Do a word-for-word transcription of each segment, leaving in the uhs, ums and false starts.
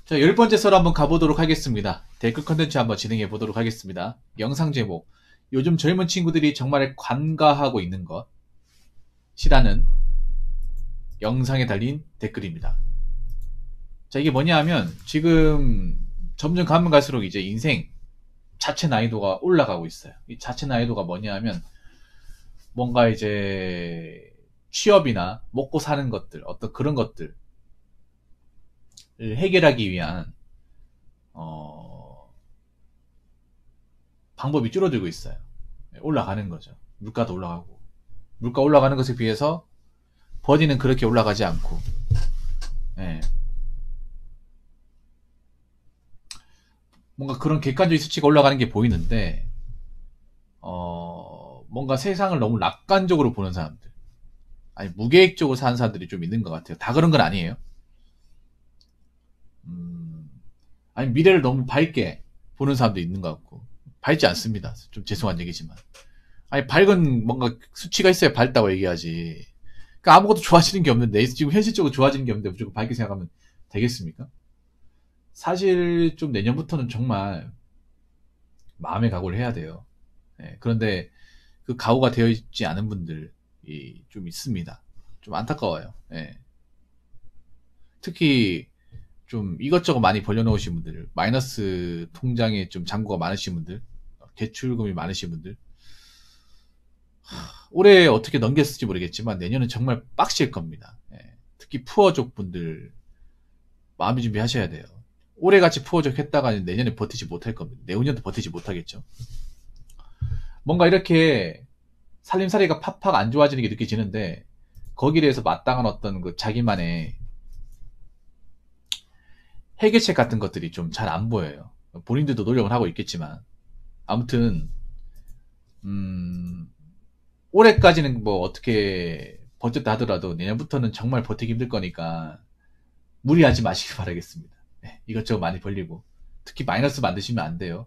자, 열 번째 썰 한번 가보도록 하겠습니다. 댓글 컨텐츠 한번 진행해 보도록 하겠습니다. 영상 제목, 요즘 젊은 친구들이 정말 관가하고 있는 것이라는 영상에 달린 댓글입니다. 자, 이게 뭐냐 하면 지금 점점 가면 갈수록 이제 인생 자체 난이도가 올라가고 있어요. 이 자체 난이도가 뭐냐 하면 뭔가 이제 취업이나 먹고 사는 것들, 어떤 그런 것들 해결하기 위한 어, 방법이 줄어들고 있어요. 올라가는 거죠. 물가도 올라가고 물가 올라가는 것에 비해서 버디는 그렇게 올라가지 않고 예. 뭔가 그런 객관적인 수치가 올라가는 게 보이는데 어, 뭔가 세상을 너무 낙관적으로 보는 사람들, 아니 무계획적으로 사는 사람들이 좀 있는 것 같아요. 다 그런 건 아니에요. 음, 아니 미래를 너무 밝게 보는 사람도 있는 것 같고, 밝지 않습니다. 좀 죄송한 얘기지만, 아니 밝은 뭔가 수치가 있어야 밝다고 얘기하지. 그러니까 아무것도 좋아지는 게 없는데, 지금 현실적으로 좋아지는 게 없는데 무조건 밝게 생각하면 되겠습니까? 사실 좀 내년부터는 정말 마음의 각오를 해야 돼요. 네, 그런데 그 각오가 되어 있지 않은 분들이 좀 있습니다. 좀 안타까워요. 네. 특히 좀 이것저것 많이 벌려놓으신 분들, 마이너스 통장에 좀 잔고가 많으신 분들, 대출금이 많으신 분들, 하, 올해 어떻게 넘겼을지 모르겠지만 내년은 정말 빡실 겁니다. 예. 특히 푸어족 분들 마음의 준비 하셔야 돼요. 올해같이 푸어족 했다가 내년에 버티지 못할 겁니다. 내후년도 버티지 못하겠죠. 뭔가 이렇게 살림살이가 팍팍 안 좋아지는 게 느껴지는데, 거기에 대해서 마땅한 어떤 그 자기만의 해결책 같은 것들이 좀 잘 안 보여요. 본인들도 노력을 하고 있겠지만, 아무튼 음, 올해까지는 뭐 어떻게 버텼다 하더라도 내년부터는 정말 버티기 힘들 거니까 무리하지 마시기 바라겠습니다. 네, 이것저것 많이 벌리고, 특히 마이너스 만드시면 안 돼요.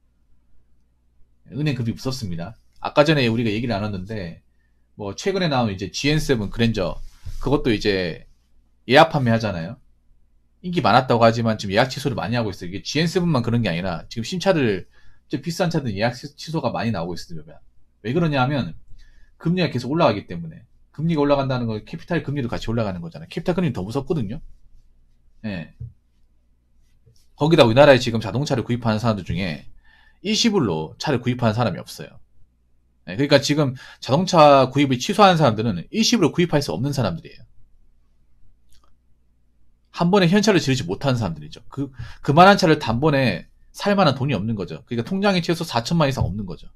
은행 급이 무섭습니다. 아까 전에 우리가 얘기를 나눴는데, 뭐 최근에 나온 이제 지엔 세븐 그랜저, 그것도 이제 예약 판매하잖아요. 인기 많았다고 하지만 지금 예약 취소를 많이 하고 있어요. 이게 지엔 세븐만 그런 게 아니라 지금 신차들, 좀 비싼 차들 예약 취소가 많이 나오고 있어요. 왜 그러냐 하면 금리가 계속 올라가기 때문에. 금리가 올라간다는 건 캐피탈 금리도 같이 올라가는 거잖아요. 캐피탈 금리는 더 무섭거든요. 예. 거기다 우리나라에 지금 자동차를 구입하는 사람들 중에 일시불로 차를 구입하는 사람이 없어요. 예. 그러니까 지금 자동차 구입을 취소하는 사람들은 일시불로 구입할 수 없는 사람들이에요. 한 번에 현찰을 지르지 못하는 사람들이죠. 그, 그만한 차를 단번에 살 만한 돈이 없는 거죠. 그러니까 통장에 최소 사천만 이상 없는 거죠.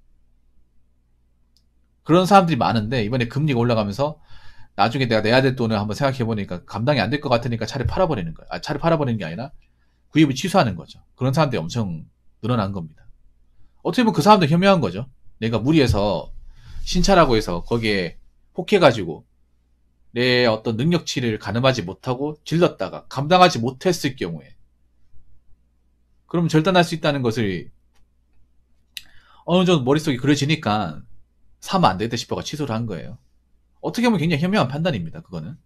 그런 사람들이 많은데, 이번에 금리가 올라가면서 나중에 내가 내야 될 돈을 한번 생각해보니까 감당이 안 될 것 같으니까 차를 팔아버리는 거예요. 아, 차를 팔아버리는 게 아니라 구입을 취소하는 거죠. 그런 사람들이 엄청 늘어난 겁니다. 어떻게 보면 그 사람들 현명한 거죠. 내가 무리해서 신차라고 해서 거기에 혹해가지고 내 어떤 능력치를 가늠하지 못하고 질렀다가 감당하지 못했을 경우에, 그러면 절단할 수 있다는 것을 어느 정도 머릿속에 그려지니까 사면 안 되겠다 싶어가 취소를 한 거예요. 어떻게 보면 굉장히 현명한 판단입니다. 그거는.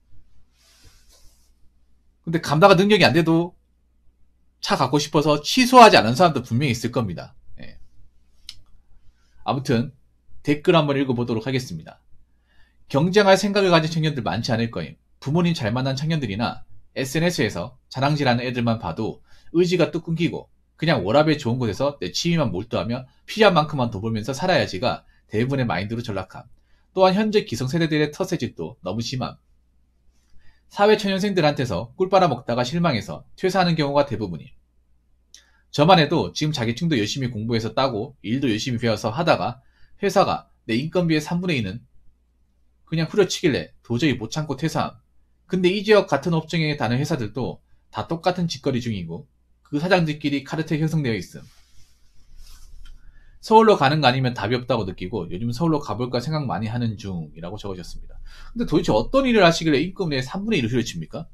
근데 감당 능력이 안 돼도 차 갖고 싶어서 취소하지 않은 사람도 분명히 있을 겁니다. 예. 아무튼 댓글 한번 읽어보도록 하겠습니다. 경쟁할 생각을 가진 청년들 많지 않을 거임. 부모님 잘 만난 청년들이나 에스엔에스에서 자랑질하는 애들만 봐도 의지가 뚝 끊기고 그냥 워라밸 좋은 곳에서 내 취미만 몰두하며 필요한 만큼만 더 벌면서 살아야지가 대부분의 마인드로 전락함. 또한 현재 기성세대들의 텃세짓도 너무 심함. 사회초년생들한테서 꿀 빨아먹다가 실망해서 퇴사하는 경우가 대부분임. 저만 해도 지금 자격증도 열심히 공부해서 따고 일도 열심히 배워서 하다가 회사가 내 인건비의 삼분의 이는 그냥 후려치길래 도저히 못 참고 퇴사함. 근데 이 지역 같은 업종에 다른 회사들도 다 똑같은 짓거리 중이고 그 사장들끼리 카르텔 형성되어 있음. 서울로 가는 거 아니면 답이 없다고 느끼고 요즘 서울로 가볼까 생각 많이 하는 중이라고 적으셨습니다. 근데 도대체 어떤 일을 하시길래 임금의 삼분의 일을 후려칩니까?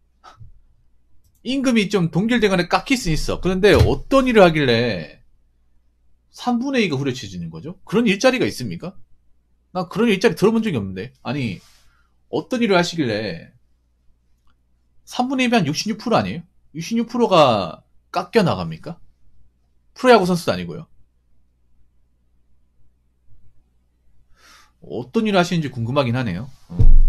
임금이 좀 동결되거나 깎일 수 있어. 그런데 어떤 일을 하길래 삼분의 이가 후려쳐지는 거죠? 그런 일자리가 있습니까? 나 그런 일자리 들어본 적이 없는데. 아니, 어떤 일을 하시길래 삼분의 일이 한 육십육 퍼센트 아니에요? 육십육 퍼센트가 깎여 나갑니까? 프로야구 선수도 아니고요. 어떤 일을 하시는지 궁금하긴 하네요. 어.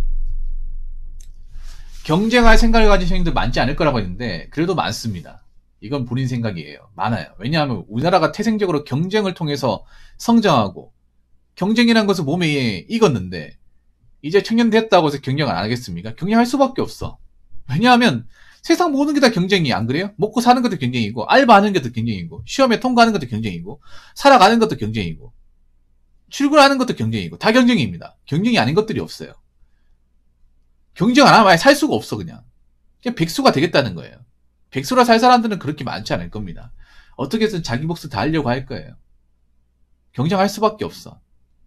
경쟁할 생각을 가진 형님들 많지 않을 거라고 했는데 그래도 많습니다. 이건 본인 생각이에요. 많아요. 왜냐하면 우리나라가 태생적으로 경쟁을 통해서 성장하고 경쟁이라는 것은 몸에 익었는데 이제 청년 됐다고 해서 경쟁을 안 하겠습니까? 경쟁할 수밖에 없어. 왜냐하면 세상 모든 게 다 경쟁이 안 그래요? 먹고 사는 것도 경쟁이고 알바하는 것도 경쟁이고 시험에 통과하는 것도 경쟁이고 살아가는 것도 경쟁이고 출근하는 것도 경쟁이고 다 경쟁입니다. 경쟁이 아닌 것들이 없어요. 경쟁 안 하면 아예 살 수가 없어 그냥. 그냥 백수가 되겠다는 거예요. 백수라 살 사람들은 그렇게 많지 않을 겁니다. 어떻게 해서 자기 몫을 다 하려고 할 거예요. 경쟁할 수밖에 없어.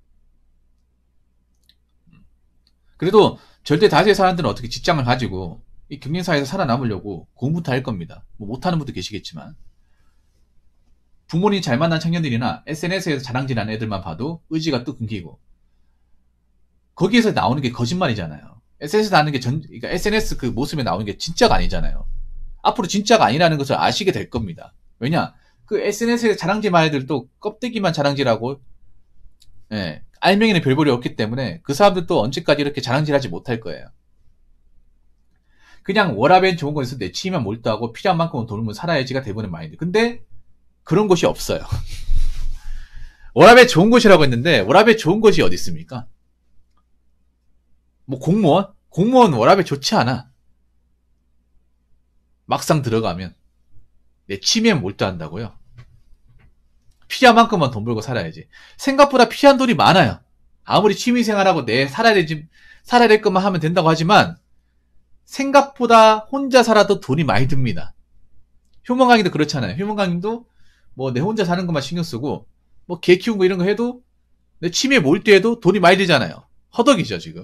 그래도 절대 다수의 사람들은 어떻게 직장을 가지고 이 경쟁사에서 살아남으려고 공부부터 할 겁니다. 뭐 못하는 분도 계시겠지만 부모님 잘 만난 청년들이나 에스엔에스에서 자랑질하는 애들만 봐도 의지가 또 끊기고 거기에서 나오는 게 거짓말이잖아요. 에스엔에스 나오는 게 전, 그러니까 에스엔에스 그 모습에 나오는 게 진짜가 아니잖아요. 앞으로 진짜가 아니라는 것을 아시게 될 겁니다. 왜냐? 그 에스엔에스에 자랑질만 애들도 껍데기만 자랑질하고 예, 알맹이는 별볼이 없기 때문에 그 사람들도 언제까지 이렇게 자랑질하지 못할 거예요. 그냥 워라밸 좋은 곳에서 내 취미만 몰두하고 필요한 만큼은 돈을 살아야지가 대부분의 마인드. 근데 그런 곳이 없어요. 워라밸 좋은 곳이라고 했는데 워라밸 좋은 곳이 어디 있습니까? 뭐 공무원? 공무원 워라밸 좋지 않아. 막상 들어가면 내 취미에 몰두한다고요. 필요한 만큼만 돈 벌고 살아야지. 생각보다 필요한 돈이 많아요. 아무리 취미생활하고 내 살아야 되지, 살아야 될 것만 하면 된다고 하지만 생각보다 혼자 살아도 돈이 많이 듭니다. 효mon강님도 그렇잖아요. 효mon강님도 뭐 내 혼자 사는 것만 신경 쓰고 뭐 개 키우는 거 이런 거 해도 내 취미에 몰두해도 돈이 많이 들잖아요. 허덕이죠 지금.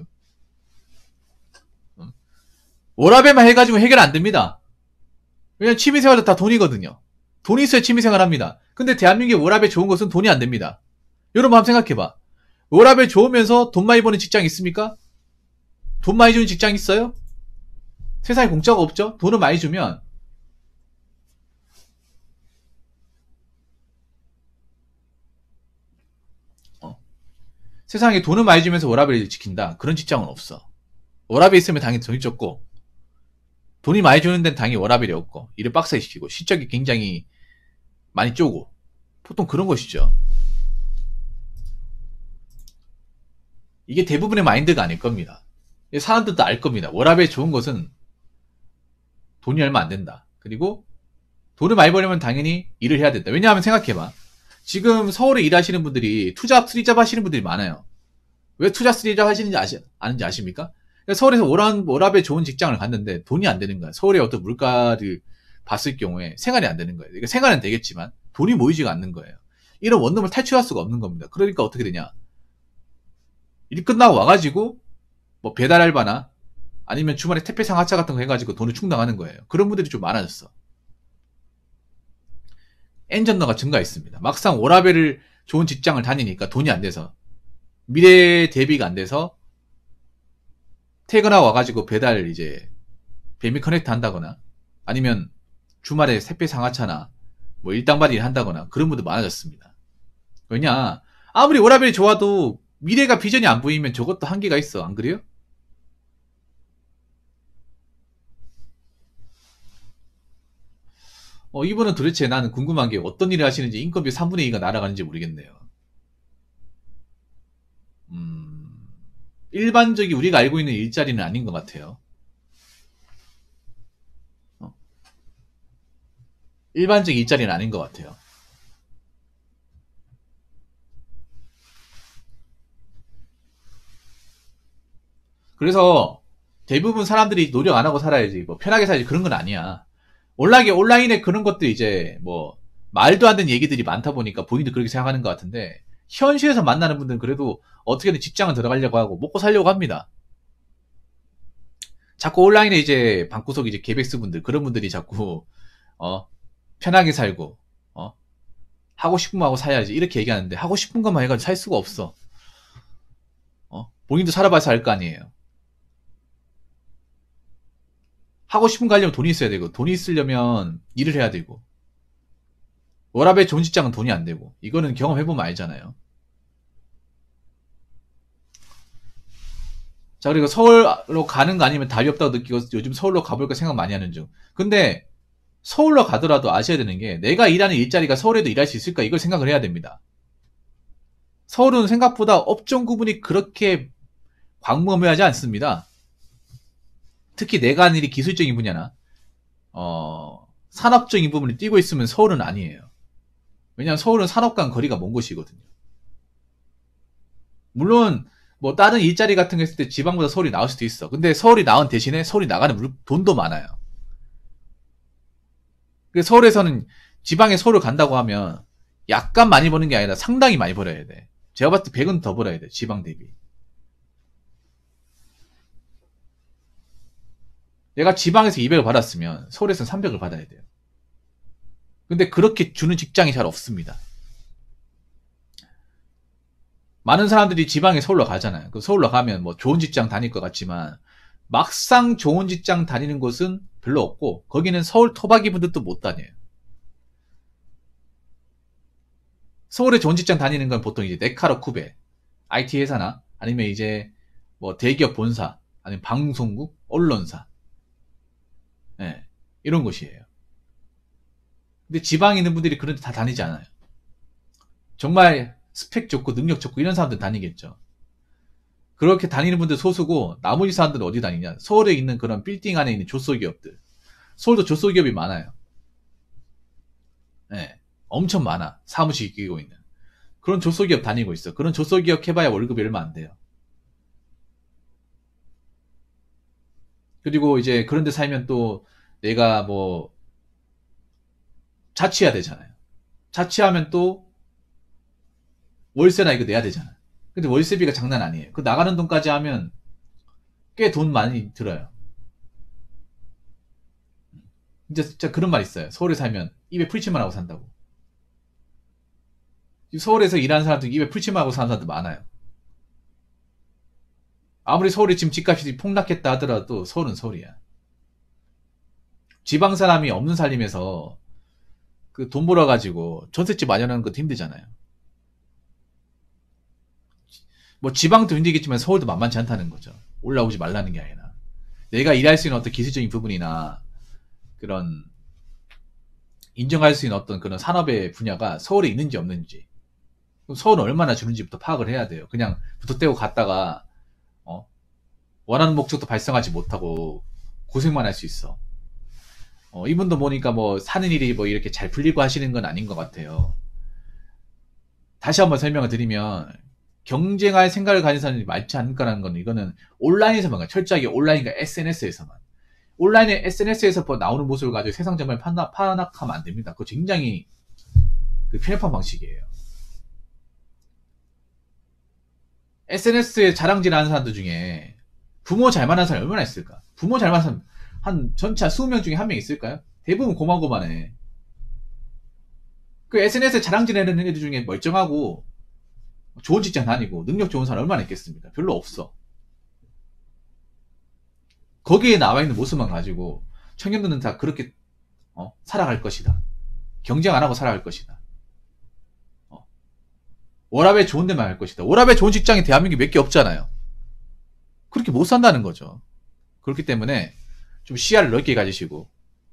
워라밸만 해가지고 해결 안 됩니다. 왜냐면 취미생활도 다 돈이거든요. 돈이 있어야 취미생활 합니다. 근데 대한민국의 워라밸 좋은 것은 돈이 안 됩니다. 여러분 한번 생각해봐. 워라밸 좋으면서 돈 많이 버는 직장 있습니까? 돈 많이 주는 직장 있어요? 세상에 공짜가 없죠? 돈을 많이 주면 어. 세상에 돈을 많이 주면서 워라밸을 지킨다. 그런 직장은 없어. 워라밸 있으면 당연히 돈이 적고 돈이 많이 주는 데는 당연히 워라밸이 없고 일을 빡세게 시키고 실적이 굉장히 많이 쪼고 보통 그런 것이죠. 이게 대부분의 마인드가 아닐 겁니다. 사람들도 알 겁니다. 워라밸 좋은 것은 돈이 얼마 안 된다. 그리고 돈을 많이 벌려면 당연히 일을 해야 된다. 왜냐하면 생각해봐. 지금 서울에 일하시는 분들이 투잡, 쓰리잡 하시는 분들이 많아요. 왜 투잡, 쓰리잡 하시는지 아시, 아는지 아십니까? 서울에서 워라, 워라밸 좋은 직장을 갔는데 돈이 안 되는 거야. 서울의 어떤 물가를 봤을 경우에 생활이 안 되는 거예요. 그러니까 생활은 되겠지만 돈이 모이지가 않는 거예요. 이런 원룸을 탈출할 수가 없는 겁니다. 그러니까 어떻게 되냐. 일 끝나고 와가지고 뭐 배달 알바나 아니면 주말에 택배 상하차 같은 거 해가지고 돈을 충당하는 거예요. 그런 분들이 좀 많아졌어. 엔전너가 증가했습니다. 막상 워라밸을 좋은 직장을 다니니까 돈이 안 돼서 미래 대비가 안 돼서 퇴근하고 와가지고 배달 이제 배미 커넥트 한다거나 아니면 주말에 택배 상하차나 뭐 일당받이 일 한다거나 그런 분들 많아졌습니다. 왜냐 아무리 워라밸이 좋아도 미래가 비전이 안 보이면 저것도 한계가 있어. 안 그래요? 어, 이분은 도대체 나는 궁금한 게 어떤 일을 하시는지 인건비 삼분의 이가 날아가는지 모르겠네요. 음, 일반적인 우리가 알고 있는 일자리는 아닌 것 같아요. 어, 일반적인 일자리는 아닌 것 같아요. 그래서 대부분 사람들이 노력 안 하고 살아야지, 뭐 편하게 살지 그런 건 아니야. 온라인에, 온라인에 그런 것도 이제 뭐 말도 안 되는 얘기들이 많다 보니까 본인도 그렇게 생각하는 것 같은데 현실에서 만나는 분들은 그래도 어떻게든 직장을 들어가려고 하고 먹고 살려고 합니다. 자꾸 온라인에 이제 방구석 이제 개백스 분들 그런 분들이 자꾸 어 편하게 살고 어 하고 싶은 거 하고 살야지 이렇게 얘기하는데 하고 싶은 것만 해가지고 살 수가 없어. 어 본인도 살아봐서 알 거 아니에요. 하고 싶은 거 하려면 돈이 있어야 되고, 돈이 있으려면 일을 해야 되고, 워라밸 좋은 직장은 돈이 안 되고, 이거는 경험해보면 알잖아요. 자, 그리고 서울로 가는 거 아니면 답이 없다고 느끼고 요즘 서울로 가볼까 생각 많이 하는 중. 근데 서울로 가더라도 아셔야 되는 게 내가 일하는 일자리가 서울에도 일할 수 있을까 이걸 생각을 해야 됩니다. 서울은 생각보다 업종 구분이 그렇게 광범위하지 않습니다. 특히 내가 하는 일이 기술적인 분야나 어, 산업적인 부분이 뛰고 있으면 서울은 아니에요. 왜냐하면 서울은 산업과는 거리가 먼 곳이거든요. 물론 뭐 다른 일자리 같은 거 했을 때 지방보다 서울이 나을 수도 있어. 근데 서울이 나은 대신에 서울이 나가는 돈도 많아요. 서울에서는 지방에 서울을 간다고 하면 약간 많이 버는 게 아니라 상당히 많이 벌어야 돼. 제가 봤을 때 백은 더 벌어야 돼. 지방 대비. 내가 지방에서 이백을 받았으면 서울에서는 삼백을 받아야 돼요. 근데 그렇게 주는 직장이 잘 없습니다. 많은 사람들이 지방에 서울로 가잖아요. 그 서울로 가면 뭐 좋은 직장 다닐 것 같지만 막상 좋은 직장 다니는 곳은 별로 없고 거기는 서울 토박이 분들도 못 다녀요. 서울에 좋은 직장 다니는 건 보통 이제 네카로 쿠베, 아이티 회사나 아니면 이제 뭐 대기업 본사, 아니면 방송국, 언론사, 네, 이런 곳이에요. 근데 지방에 있는 분들이 그런 데 다 다니지 않아요. 정말 스펙 좋고 능력 좋고 이런 사람들 다니겠죠. 그렇게 다니는 분들 소수고 나머지 사람들은 어디 다니냐? 서울에 있는 그런 빌딩 안에 있는 조소기업들. 서울도 조소기업이 많아요. 네, 엄청 많아. 사무실 끼고 있는. 그런 조소기업 다니고 있어. 그런 조소기업 해봐야 월급이 얼마 안 돼요. 그리고 이제 그런 데 살면 또 내가 뭐 자취해야 되잖아요. 자취하면 또 월세나 이거 내야 되잖아. 근데 월세비가 장난 아니에요. 그 나가는 돈까지 하면 꽤 돈 많이 들어요. 진짜, 진짜 그런 말 있어요. 서울에 살면 입에 풀칠만 하고 산다고. 서울에서 일하는 사람들 입에 풀칠만 하고 사는 사람들 많아요. 아무리 서울이 지금 집값이 폭락했다 하더라도 서울은 서울이야. 지방 사람이 없는 살림에서 그 돈 벌어가지고 전셋집 마련하는 것도 힘들잖아요. 뭐 지방도 힘들겠지만 서울도 만만치 않다는 거죠. 올라오지 말라는 게 아니라 내가 일할 수 있는 어떤 기술적인 부분이나 그런 인정할 수 있는 어떤 그런 산업의 분야가 서울에 있는지 없는지, 서울은 얼마나 주는지부터 파악을 해야 돼요. 그냥 붙어 떼고 갔다가 어? 원하는 목적도 발생하지 못하고 고생만 할 수 있어. 어, 이분도 보니까 뭐 사는 일이 뭐 이렇게 잘 풀리고 하시는 건 아닌 것 같아요. 다시 한번 설명을 드리면 경쟁할 생각을 가진 사람이 많지 않을까라는 건 이거는 온라인에서만, 철저하게 온라인과 에스엔에스에서만. 온라인의 에스엔에스에서 나오는 모습을 가지고 세상 정말 파악, 파악하면 안 됩니다. 그거 굉장히 그 편협한 방식이에요. 에스엔에스에 자랑질 하는 사람들 중에 부모 잘 만난 사람이 얼마나 있을까? 부모 잘 만난 사람 한 전체 한 이십 명 중에 한 명 있을까요? 대부분 고만고만해. 그 에스엔에스에 자랑질 하는 애들 중에 멀쩡하고 좋은 직장 다니고 능력 좋은 사람 얼마나 있겠습니까? 별로 없어. 거기에 나와 있는 모습만 가지고 청년들은 다 그렇게 어, 살아갈 것이다. 경쟁 안 하고 살아갈 것이다. 어. 워라밸 좋은 데만 할 것이다. 워라밸 좋은 직장이 대한민국에 몇 개 없잖아요. 그렇게 못 산다는 거죠. 그렇기 때문에 좀 시야를 넓게 가지시고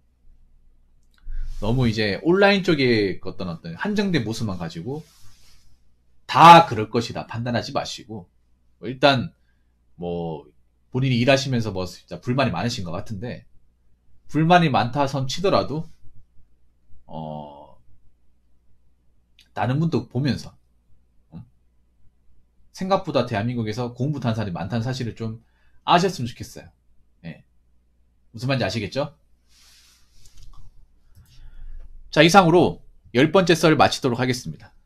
너무 이제 온라인 쪽에 어떤 어떤 한정된 모습만 가지고 다 그럴 것이다 판단하지 마시고, 일단 뭐 본인이 일하시면서 뭐 진짜 불만이 많으신 것 같은데, 불만이 많다 선 치더라도 어 다른 분도 보면서 어? 생각보다 대한민국에서 공부 못하는 사람이 많다는 사실을 좀 아셨으면 좋겠어요. 네. 무슨 말인지 아시겠죠? 자, 이상으로 열 번째 썰을 마치도록 하겠습니다.